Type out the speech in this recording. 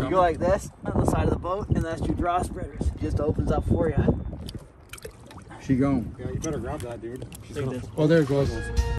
You go like this on the side of the boat, and that's your draw spreaders. It just opens up for you. She gone. Yeah, you better grab that, dude. Oh, there it goes.